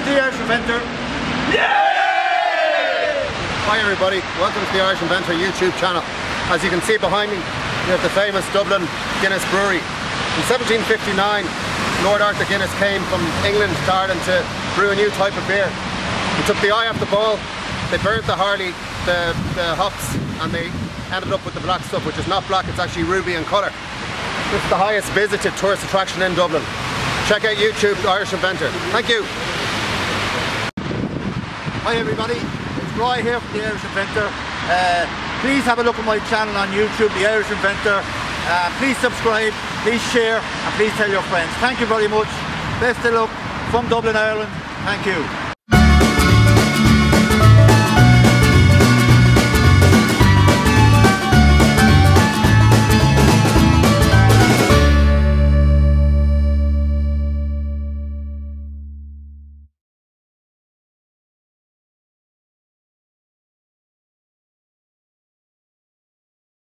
the Irish Inventor. Hi everybody, welcome to the Irish Inventor YouTube channel. As you can see behind me, we have the famous Dublin Guinness Brewery. In 1759, Lord Arthur Guinness came from England to Ireland to brew a new type of beer. He took the eye off the ball, they burnt the barley, the hops, and they ended up with the black stuff, which is not black, it's actually ruby in colour. This is the highest visited tourist attraction in Dublin. Check out YouTube, Irish Inventor. Thank you. Hi everybody, it's Roy here from the Irish Inventor. Please have a look at my channel on YouTube, the Irish Inventor. Please subscribe, please share, and please tell your friends. Thank you very much. Best of luck from Dublin, Ireland. Thank you.